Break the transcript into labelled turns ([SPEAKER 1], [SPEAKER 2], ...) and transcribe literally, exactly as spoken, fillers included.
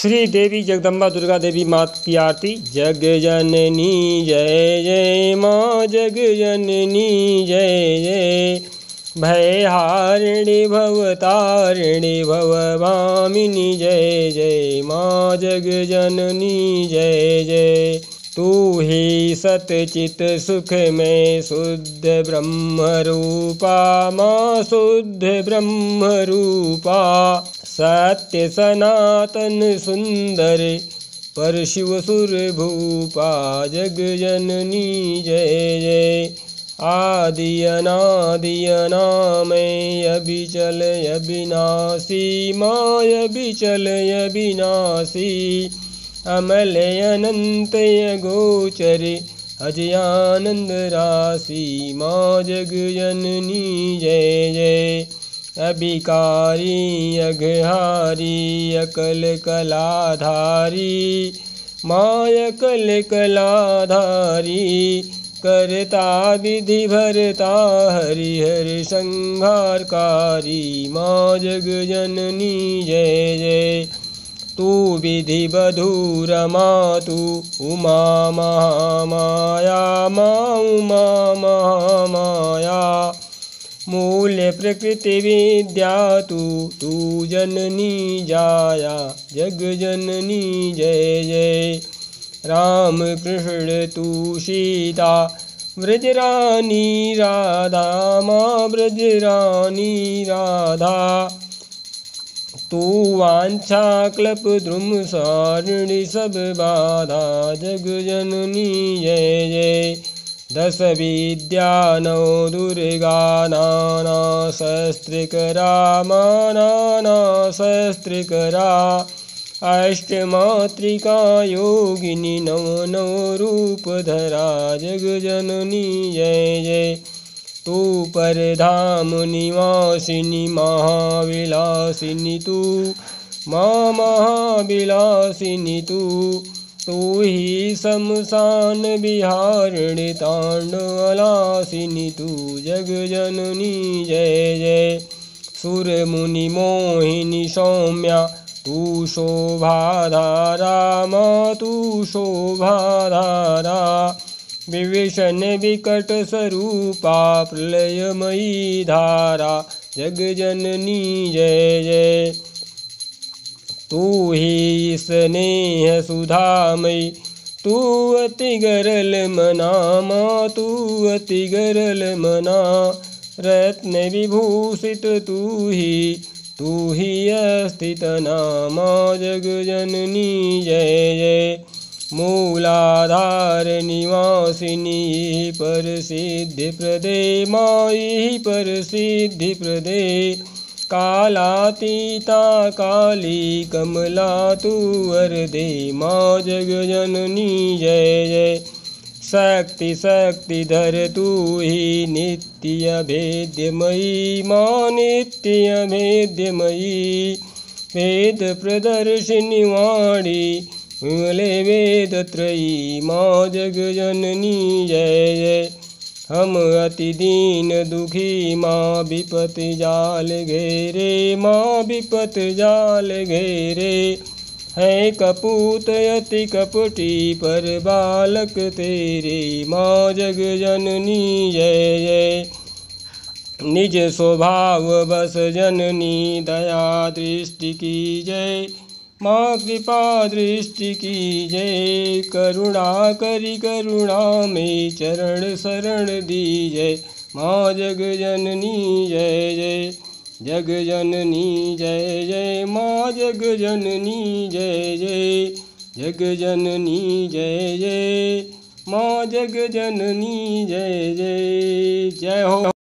[SPEAKER 1] श्री देवी जगदम्बा दुर्गा देवी मात की आरती। जग जननी जय जय माँ, जग जननी जय जय। भयहारिणी भवतारिणी भवभामिनी जय जय माँ, जग जननी जय जय। तू ही सतचित सुख में शुद्ध ब्रह्म रूपा माँ, शुद्ध ब्रह्म रूपा। सत्य सनातन सुंदर पर शिव सुर भूपा, जग जननी जय जय। आदि अनादि अनामय अभिचल अविनाशी माँ, अभिचल अविनाशी। अमल अनंत गोचर अजयानंद राशि माँ, जग जननी जय जय। अभिकारी अघहारी अकल कलाधारी माँ, अकल कलाधारी। करता विधि भरता हरिहर संहारकारी माँ, जग जननी जय जय। तू विधि बधू रमा तू उमा महामाया माँ, उमा महामाया। मूल प्रकृति विद्या तू, तू जननी जाया, जग जननी जय जय। राम कृष्ण तू सीता ब्रजरानी राधा माँ, ब्रजरानी राधा। तू वांछा क्लप द्रुम सारिणी सब बाधा, जग जननी जय जय। दस विद्या नौ दुर्गा नाना शस्त्रकरा माँ, नाना शस्त्रकरा। अष्टमातृका योगिनी नव नव रूप धरा, जग जननी जय जय। तू परधाम निवासिनी महाविलासिनी तू माँ, महाविलासिनी तू। तू ही शमशान विहारिणी तांडवलासिनी तू, जग जननी जय जय। सुर मुनि मोहिनी सौम्या तू शोभाधारा माँ, तू शोभाधारा। विभीषण विकट स्वरूपा प्रलयमयी धारा, जग जननी जय जय। तू ही स्नेह सुधामयी तू अति गरल मना माँ, तू अति गरल मना। रत्न विभूषित तू ही, तू ही अस्थित नामा, जग जननी जय जय। मूलाधार निवासिनी पर सिद्धि प्रदे माई, पर सिद्धि प्रदे। कालातीता काली कमला तू वरदे माँ, जग जननी जय जय। शक्ति शक्तिधर तू ही नित्य भेद्यमयी माँ, नित्य भेद्यमयी। वेद प्रदर्शिनी वाणी विमले वेद त्रयी माँ, जग जननी जय जय। हम अति दीन दुखी माँ, विपत जाल घेरे माँ, विपत जाल घेरे। है कपूत अति कपटी पर बालक तेरे माँ, जग जननी जय जय। निज स्वभाव बस जननी दया दृष्टि की जय माँ, कृपा दृष्टि की जय। करुणा करी करुणा में चरण शरण दीजय माँ, जग जननी जय जय। जग जननी जय जय माँ, जग जननी जय जय। जग जननी जय जय माँ, जग जननी जय जय। जय हो।